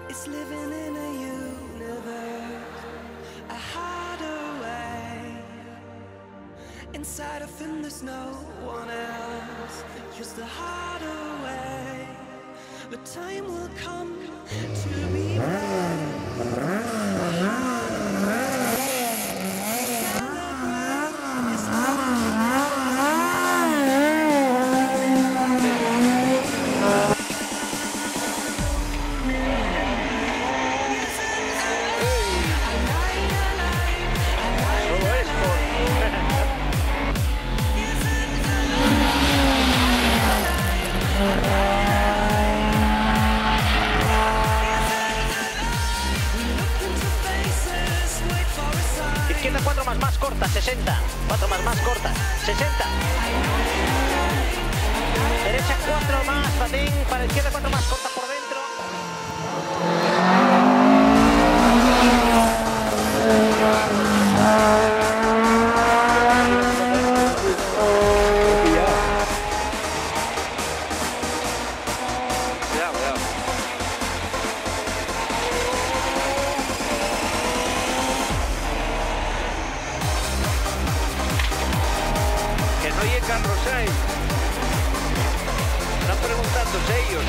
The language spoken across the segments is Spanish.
It's living in a universe, a hideaway. Inside of him there's no one else, just a hideaway. The time will come to be Izquierda 4 más corta, 60. 4 más corta, 60. Derecha 4 más, patín. Para izquierda 4 más corta por dentro. No hay Carlos Sainz. Están preguntándose ellos.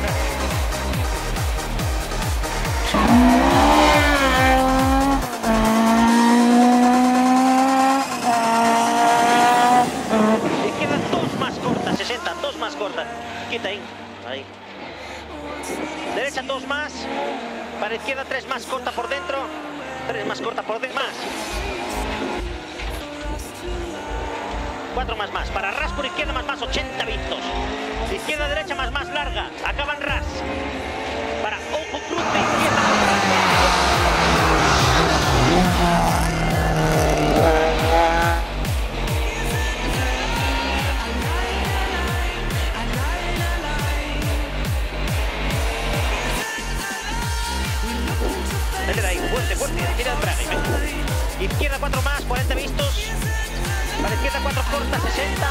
Izquierda 2 más corta, 60, 2 más corta. Quita ahí. Ahí. Derecha 2 más. Para izquierda 3 más corta por dentro. 3 más corta por dentro. Más. 4 más. Para ras por izquierda más 80 vistos. Izquierda, derecha más larga. Acaban ras. Para ojo cruz de izquierda. Dale de ahí, fuerte. Tira el brague. Izquierda 4 más, 40 vistos. Para izquierda 4 corta, 60.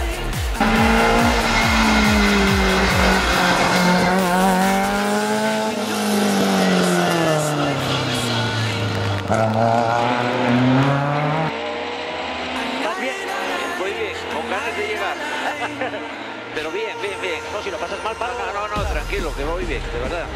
¿Vas bien? Muy bien, con ganas de llegar. Pero bien. No, si lo pasas mal, para. No, tranquilo, que voy bien, de verdad.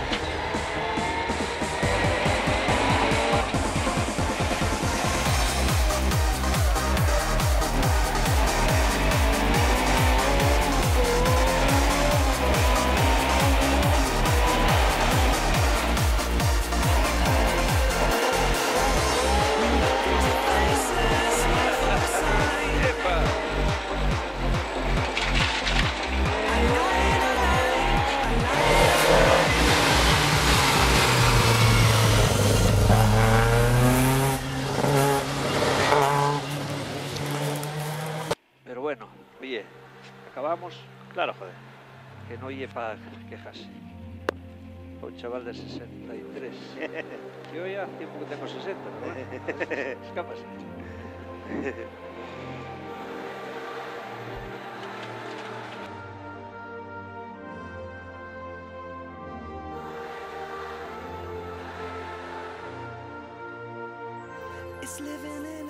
Pero bueno, oye, acabamos. Claro, joder. Que no oye para quejarse. Un chaval de 63. Yo ya hace tiempo que tengo 60, pero bueno, escapas. It's living in